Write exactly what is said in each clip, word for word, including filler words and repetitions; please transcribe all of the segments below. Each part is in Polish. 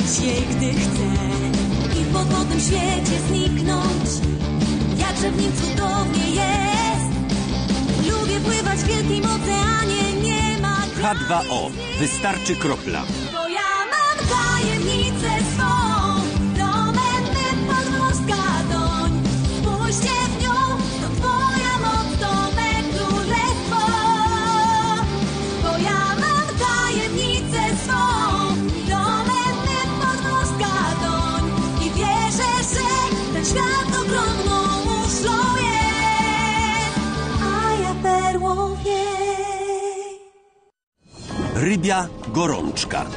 dotknąć jej, gdy chcę i w podwodnym świecie zniknąć. Jakże w nim cudownie jest. Lubię pływać w wielkim oceanie, nie ma granic. H dwa O. Wystarczy kropla. Bo ja mam tajemnicę swą, domenny podmorska doń. Spójrzcie w nią, to twoja moc, to me królestwo. Bo ja mam tajemnicę swą, domenny podmorska doń. I wierzę, że ten świat ogromną muszą jest, a ja perłą jej. Rybia gorączka.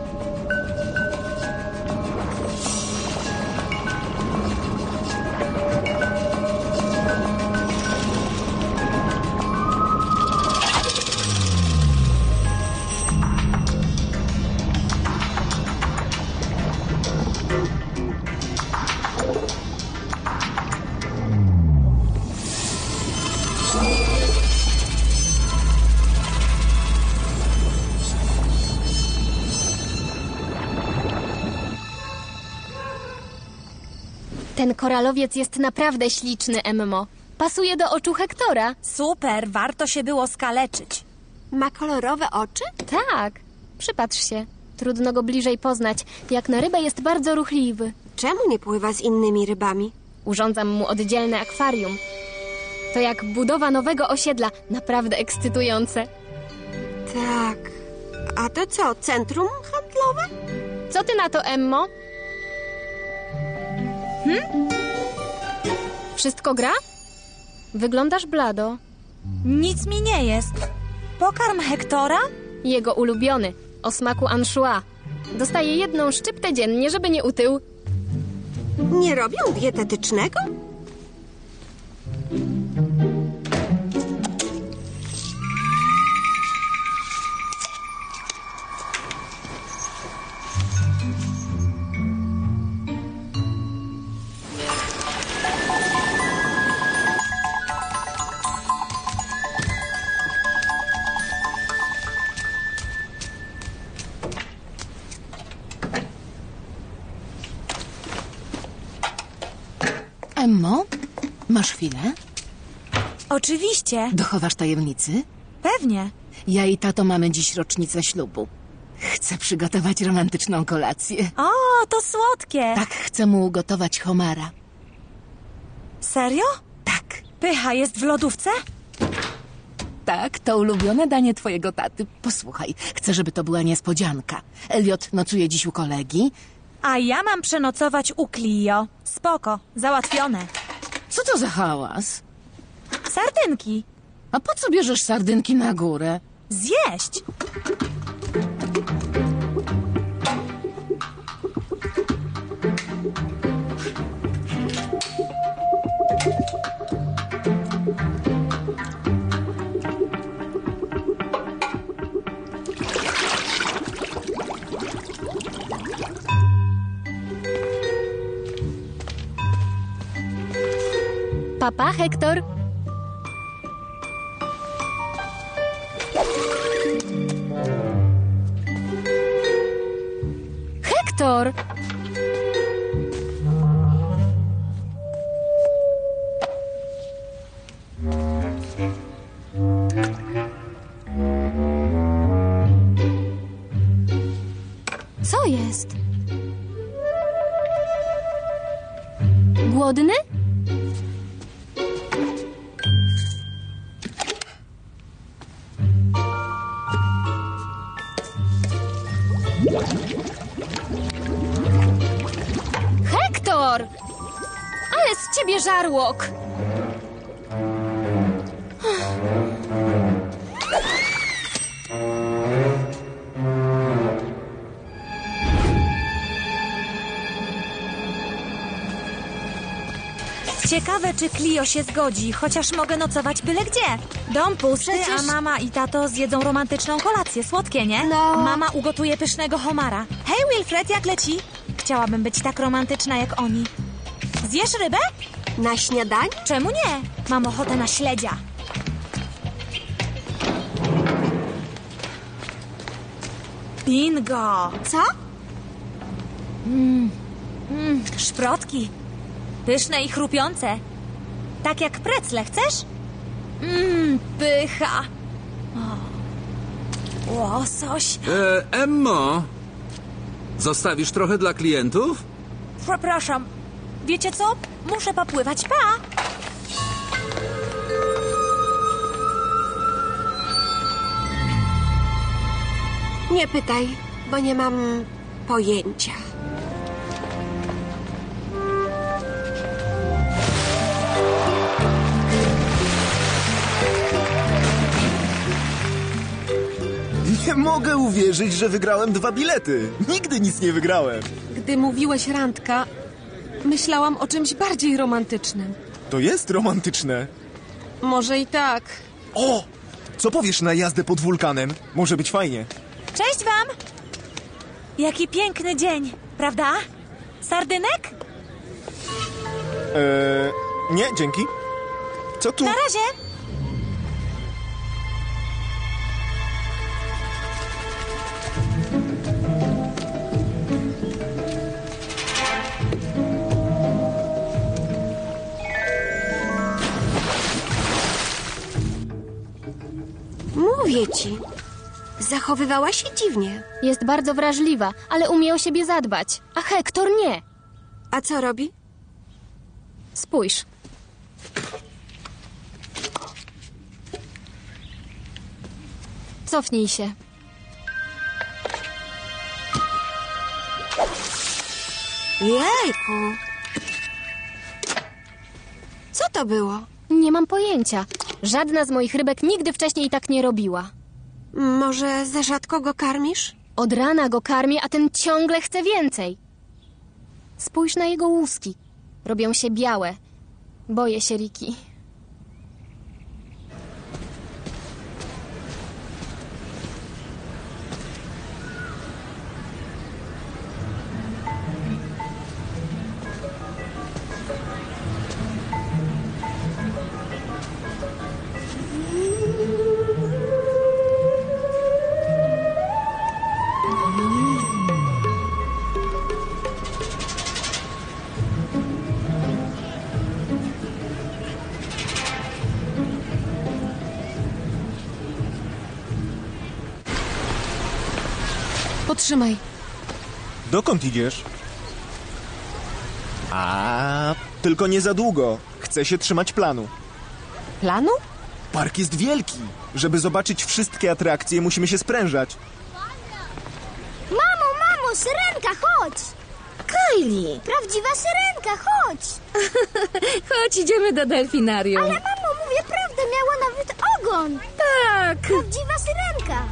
Ten koralowiec jest naprawdę śliczny, Emmo. Pasuje do oczu Hektora. Super, warto się było skaleczyć. Ma kolorowe oczy? Tak, przypatrz się. Trudno go bliżej poznać. Jak na rybę jest bardzo ruchliwy. Czemu nie pływa z innymi rybami? Urządzam mu oddzielne akwarium. To jak budowa nowego osiedla. Naprawdę ekscytujące. Tak. A to co, centrum handlowe? Co ty na to, Emmo? Hm? Wszystko gra? Wyglądasz blado. Nic mi nie jest. Pokarm Hektora? Jego ulubiony, o smaku anchois. Dostaje jedną szczyptę dziennie, żeby nie utył. Nie robią dietetycznego? Emmo, masz chwilę? Oczywiście, Dochowasz tajemnicy? pewnie. Ja i tato mamy dziś rocznicę ślubu. Chcę przygotować romantyczną kolację. O, to słodkie. Tak, chcę mu ugotować homara. Serio? Tak, Pycha jest w lodówce? tak, to ulubione danie twojego taty. Posłuchaj, chcę, żeby to była niespodzianka. Elliot nocuje dziś u kolegi. A ja mam przenocować u Clio. Spoko, załatwione. Co to za hałas? Sardynki. A po co bierzesz sardynki na górę? Zjeść. Papa, Hektor. Hektor! Co jest? Głodny? Hektor! Ale z ciebie żarłok! Ciekawe, czy Clio się zgodzi, chociaż mogę nocować byle gdzie. Dom pusty, Przecież- a mama i tato zjedzą romantyczną kolację. Słodkie, nie? No. Mama ugotuje pysznego homara. Hej, Wilfred, jak leci? Chciałabym być tak romantyczna jak oni. Zjesz rybę? Na śniadanie? Czemu nie? Mam ochotę na śledzia. Bingo! Co? Mmm, mm, szprotki. Pyszne i chrupiące. Tak jak precle, chcesz? Mmm, pycha. O, łosoś. E, Emmo, zostawisz trochę dla klientów? Przepraszam. Wiecie co? Muszę popływać. Pa! Nie pytaj, bo nie mam pojęcia. Nie mogę uwierzyć, że wygrałem dwa bilety. Nigdy nic nie wygrałem. Gdy mówiłeś randka, myślałam o czymś bardziej romantycznym. To jest romantyczne. Może i tak. O! Co powiesz na jazdę pod wulkanem? Może być fajnie. Cześć wam! Jaki piękny dzień, prawda? Sardynek? Eee, nie, dzięki. Co tu? Na razie! Mówię ci. Zachowywała się dziwnie. Jest bardzo wrażliwa, ale umie o siebie zadbać. A Hektor nie. A co robi? Spójrz. Cofnij się. Jejku. Co to było? Nie mam pojęcia. Żadna z moich rybek nigdy wcześniej tak nie robiła. Może za rzadko go karmisz? Od rana go karmię, a ten ciągle chce więcej. Spójrz na jego łuski. Robią się białe. Boję się Riki. Potrzymaj. Dokąd idziesz? A, tylko nie za długo. Chcę się trzymać planu. Planu? Park jest wielki. Żeby zobaczyć wszystkie atrakcje, musimy się sprężać. Mamo, mamo, syrenka, chodź! Kylie! Prawdziwa syrenka, chodź! Chodź, idziemy do delfinarium. Ale mamo, mówię prawdę, miała nawet ogon! Tak! Prawdziwa syrenka!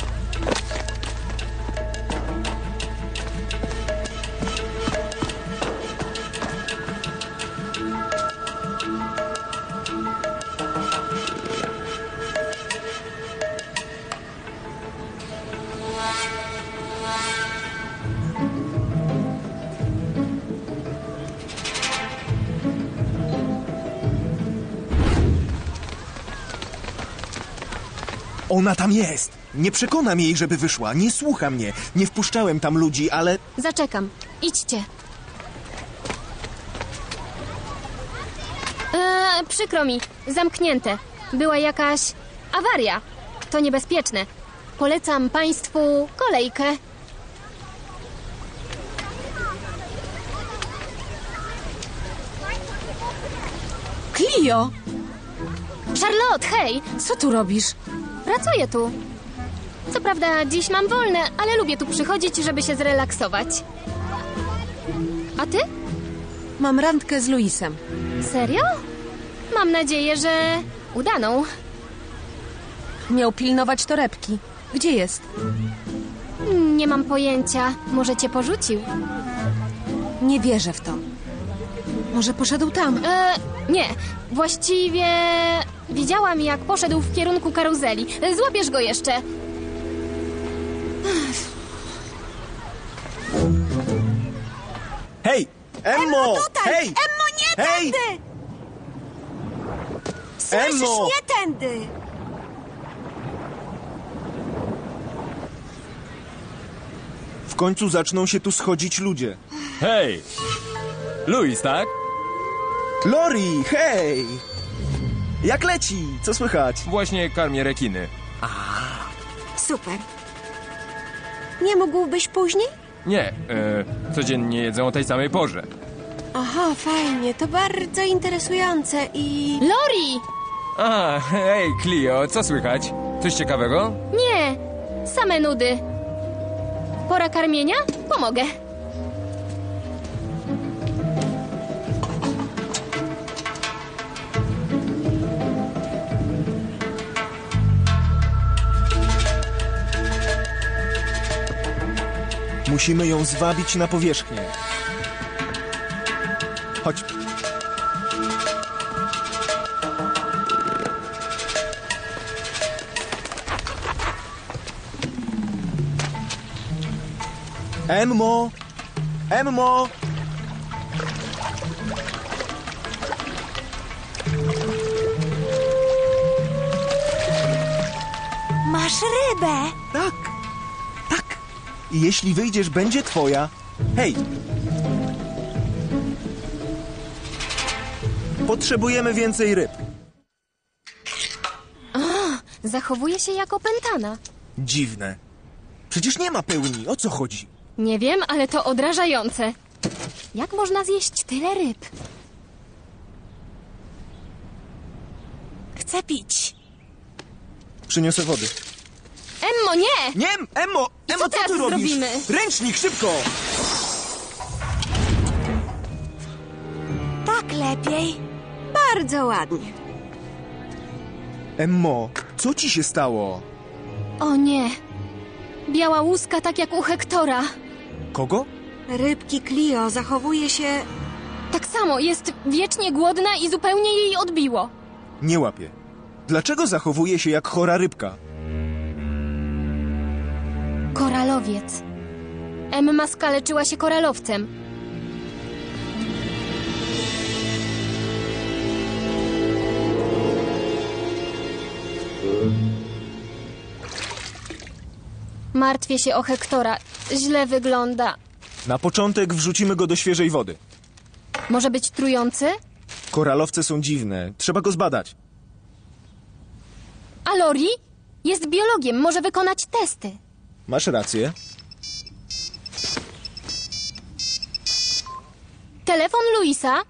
Ona tam jest. Nie przekonam jej, żeby wyszła. Nie słucha mnie. Nie wpuszczałem tam ludzi, ale... Zaczekam. Idźcie. Eee, przykro mi. Zamknięte. Była jakaś awaria. To niebezpieczne. Polecam państwu kolejkę. Clio! Charlotte, hej! Co tu robisz? Pracuję tu. Co prawda dziś mam wolne, ale lubię tu przychodzić, żeby się zrelaksować. A ty? Mam randkę z Luisem. Serio? Mam nadzieję, że udaną. Miał pilnować torebki. Gdzie jest? Nie mam pojęcia. Może cię porzucił? Nie wierzę w to. Może poszedł tam? E, nie. Właściwie widziałam, jak poszedł w kierunku karuzeli. Złapiesz go jeszcze. Hej! Emmo! Tutaj! Hej! Emmo, nie Hej! tędy! Słyszysz, Emmo! nie tędy! W końcu zaczną się tu schodzić ludzie. Hej! Louis, tak? Lori, hej! Jak leci? Co słychać? Właśnie karmię rekiny. Super. Nie mógłbyś później? Nie, e, codziennie jedzą o tej samej porze. Aha, fajnie. To bardzo interesujące i... Lori! A, hej, Clio, co słychać? Coś ciekawego? Nie, same nudy. Pora karmienia? Pomogę. Musimy ją zwabić na powierzchnię. Chodź. Emmo! Emmo! Masz rybę! Tak, tak. I jeśli wyjdziesz, będzie twoja. Hej! Potrzebujemy więcej ryb. Zachowuje się jak opętana. Dziwne. Przecież nie ma pełni. O co chodzi? Nie wiem, ale to odrażające. Jak można zjeść tyle ryb? Chcę pić. Przyniosę wody. Emmo, nie! Nie! Emmo! I Emmo, co co teraz ty robisz? zrobimy? Ręcznik, szybko! Tak lepiej. Bardzo ładnie. Emmo, co ci się stało? O nie. Biała łuska tak jak u Hektora. Kogo? Rybki Clio zachowuje się... Tak samo, jest wiecznie głodna i zupełnie jej odbiło. Nie łapię. Dlaczego zachowuje się jak chora rybka? Koralowiec. Emma skaleczyła się koralowcem. Martwię się o Hektora. Źle wygląda. Na początek wrzucimy go do świeżej wody. Może być trujący? Koralowce są dziwne. Trzeba go zbadać. A Lori? Jest biologiem, może wykonać testy. Masz rację. Telefon Louisa?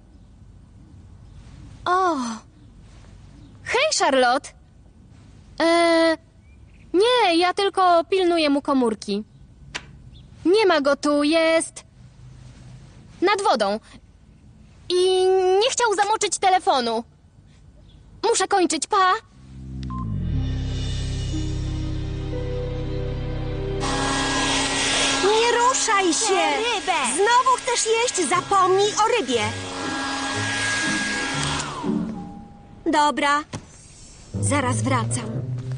O! Hej, Charlotte! Eee, nie, ja tylko pilnuję mu komórki. Nie ma go tu, jest... nad wodą. I nie chciał zamoczyć telefonu. Muszę kończyć, pa! Nie ruszaj się! Rybę! Znowu chcesz jeść? Zapomnij o rybie. Dobra. Zaraz wracam.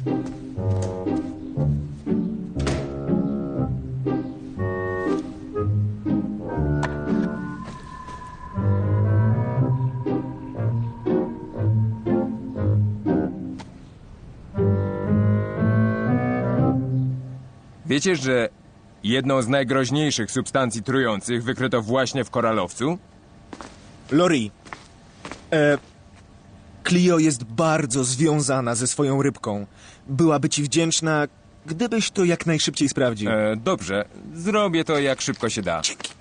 Wiecie, że jedną z najgroźniejszych substancji trujących wykryto właśnie w koralowcu? Lori. E, Clio jest bardzo związana ze swoją rybką. Byłaby ci wdzięczna, gdybyś to jak najszybciej sprawdził. E, dobrze, zrobię to jak szybko się da. Dzięki.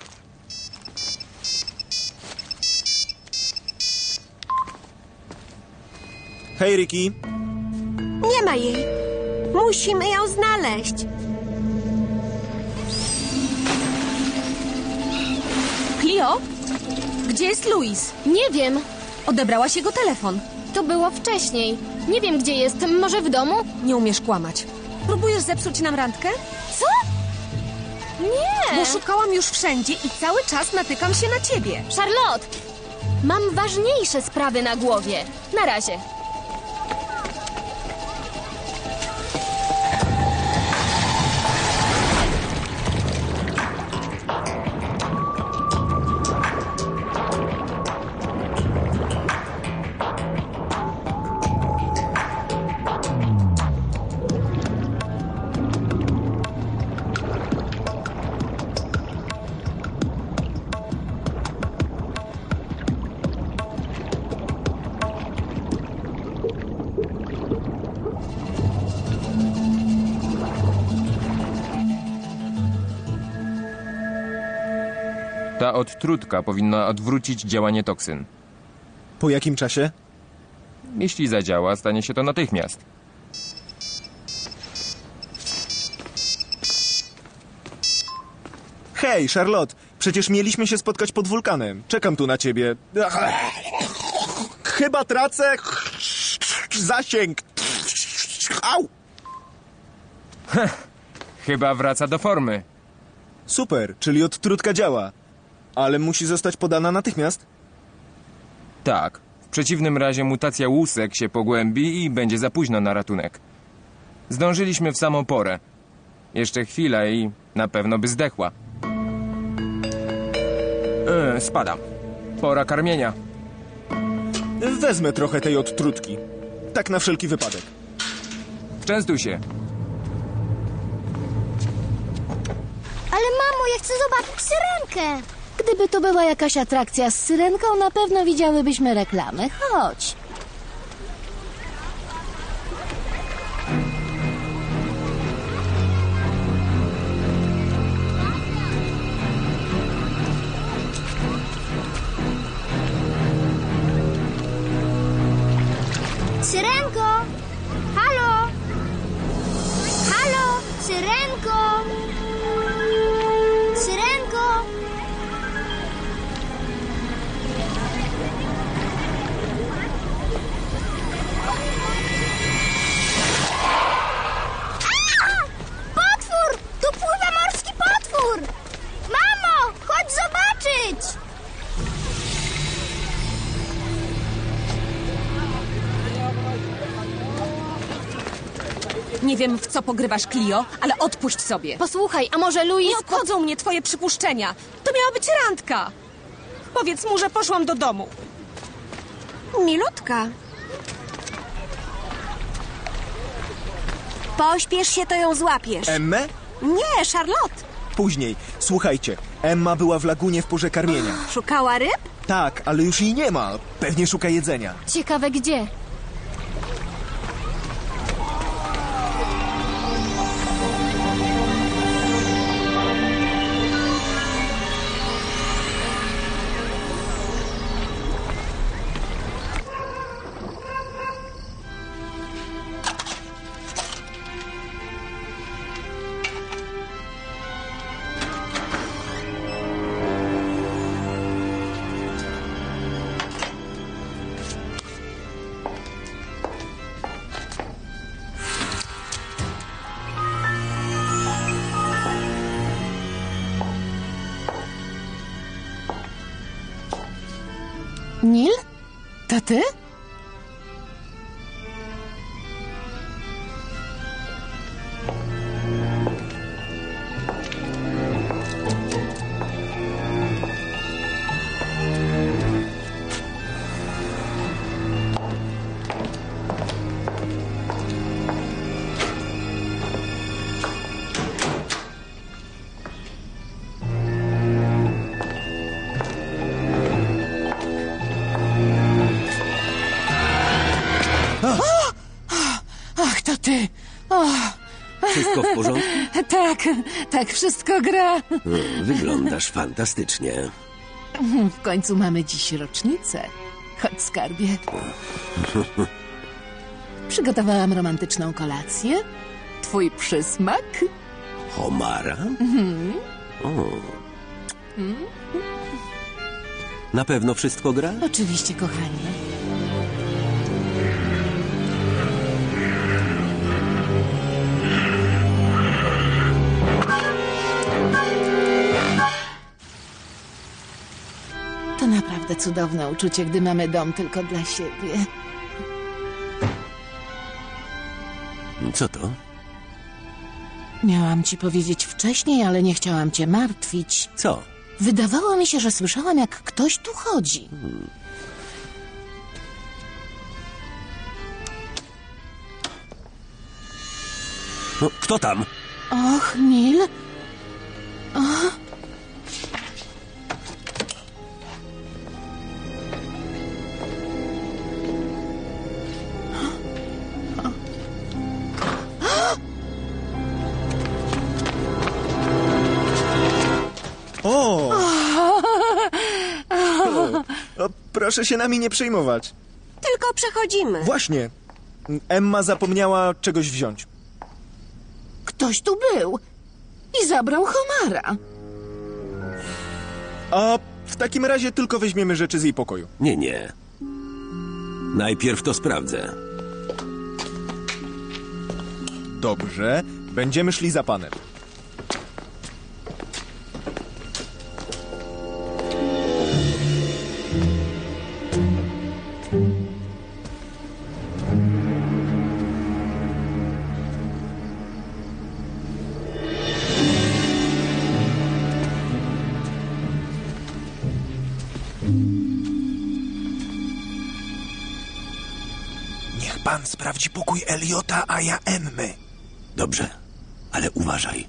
Hej, Ricky. Nie ma jej. Musimy ją znaleźć. Clio? Gdzie jest Louis? Nie wiem, Odebrałaś jego telefon. to było wcześniej. Nie wiem, gdzie jest. Może w domu? Nie umiesz kłamać. Próbujesz zepsuć nam randkę? Co? Nie! Bo szukałam już wszędzie i cały czas natykam się na ciebie. Charlotte! Mam ważniejsze sprawy na głowie. Na razie. Ta odtrutka powinna odwrócić działanie toksyn. Po jakim czasie? Jeśli zadziała, stanie się to natychmiast. Hej, Charlotte, przecież mieliśmy się spotkać pod wulkanem. Czekam tu na ciebie. Chyba tracę zasięg. Au! Chyba wraca do formy. Super, czyli odtrutka działa. Ale musi zostać podana natychmiast? Tak. W przeciwnym razie mutacja łusek się pogłębi i będzie za późno na ratunek. Zdążyliśmy w samą porę. Jeszcze chwila i na pewno by zdechła. Yy, spadam. Pora karmienia. Wezmę trochę tej odtrutki. Tak na wszelki wypadek. Częstuj się. Ale mamo, ja chcę zobaczyć syrenkę. Gdyby to była jakaś atrakcja z syrenką, na pewno widziałybyśmy reklamy. Chodź. Syrenko! Halo! Halo! Syrenko! Syrenko! A! Potwór! Tu pływa morski potwór! Mamo! Chodź zobaczyć! Nie wiem, w co pogrywasz, Clio, ale odpuść sobie. Posłuchaj, a może Louis... Nie obchodzą mnie twoje przypuszczenia. To miała być randka. Powiedz mu, że poszłam do domu. Milutka. Pośpiesz się, to ją złapiesz. Emmę? Nie, Charlotte. Później. Słuchajcie, Emma była w lagunie w porze karmienia. Szukała ryb? Tak, ale już jej nie ma. Pewnie szuka jedzenia. Ciekawe gdzie. Neil? To ty? Ach, to ty. O, Wszystko w porządku? tak, tak, wszystko gra. No, wyglądasz fantastycznie. W końcu mamy dziś rocznicę. Chodź, skarbie. Przygotowałam romantyczną kolację. Twój przysmak. Homara? O. Na pewno wszystko gra? Oczywiście, kochanie. To naprawdę cudowne uczucie, gdy mamy dom tylko dla siebie. Co to? Miałam ci powiedzieć wcześniej, ale nie chciałam cię martwić. Co? Wydawało mi się, że słyszałam, jak ktoś tu chodzi. No, kto tam? Och, Neil. O. O! Proszę się nami nie przejmować. Tylko przechodzimy. Właśnie. Emma zapomniała czegoś wziąć. Ktoś tu był i zabrał homara. A w takim razie tylko weźmiemy rzeczy z jej pokoju. Nie, nie. Najpierw to sprawdzę. Dobrze, będziemy szli za panem. Niech pan sprawdzi pokój Eliota, a ja Emmy. Dobrze, ale uważaj.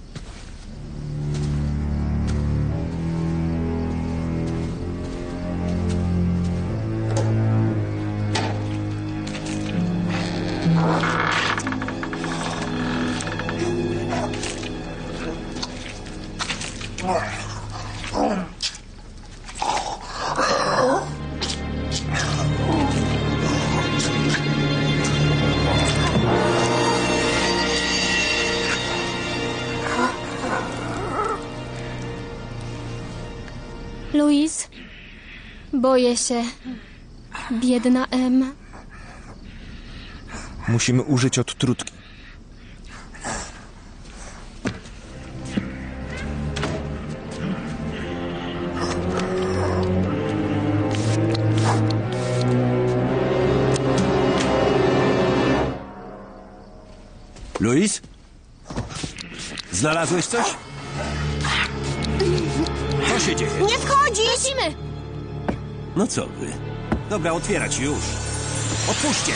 Louise, boję się. Biedna Em. Musimy użyć odtrutki. Louise? Znalazłeś coś? Co się dzieje? Nie wchodzisz! Lecimy! No co wy? Dobra, otwierać już. Otwórzcie!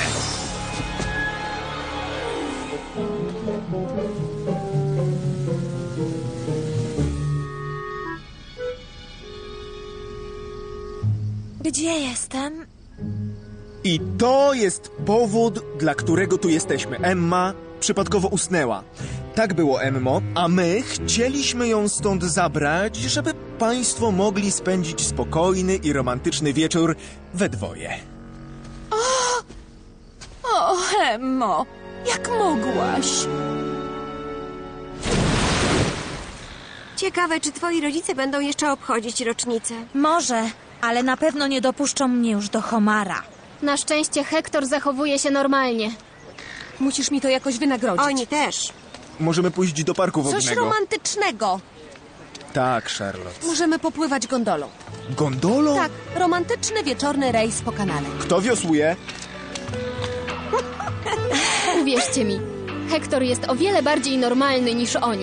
Gdzie jestem? I to jest powód, dla którego tu jesteśmy. Emma przypadkowo usnęła. Tak było, Emmo, a my chcieliśmy ją stąd zabrać, żeby państwo mogli spędzić spokojny i romantyczny wieczór we dwoje. O, Emmo, jak mogłaś? Ciekawe, czy twoi rodzice będą jeszcze obchodzić rocznicę. Może, ale na pewno nie dopuszczą mnie już do homara. Na szczęście Hektor zachowuje się normalnie. Musisz mi to jakoś wynagrodzić. Oni też. Możemy pójść do parku Coś wodnego. romantycznego. Tak, Charlotte. Możemy popływać gondolą. Gondolą? Tak, romantyczny wieczorny rejs po kanale. Kto wiosłuje? Uwierzcie mi, Hektor jest o wiele bardziej normalny niż oni.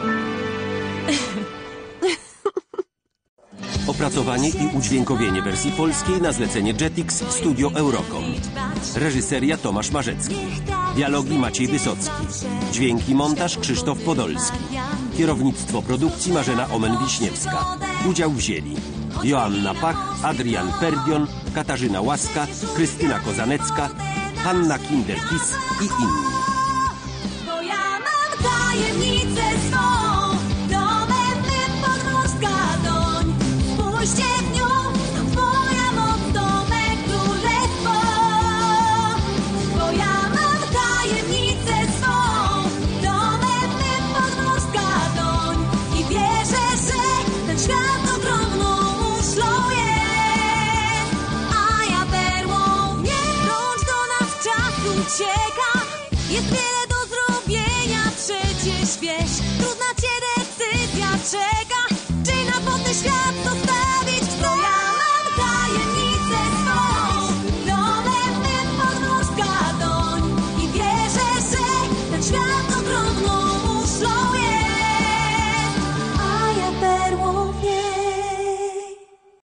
Opracowanie i udźwiękowienie wersji polskiej na zlecenie Jetix Studio Eurocom. Reżyseria Tomasz Marzecki. Dialogi Maciej Wysocki. Dźwięki montaż Krzysztof Podolski. Kierownictwo produkcji Marzena Omen-Wiśniewska. Udział wzięli Joanna Pach, Adrian Perdion, Katarzyna Łaska, Krystyna Kozanecka, Hanna Kinder-Kis i inni. Bo ja mam tajemnicę swą, domem mym podmorska doń. Spójrzcie w nią, to twoja moc, to me królestwo. Bo ja mam tajemnicę swą, domem mym podmorska doń. I wierzę, że ten świat ogromną muszlą jest. A ja perłą nie, rącz do nas czas ucieka. Jest wiele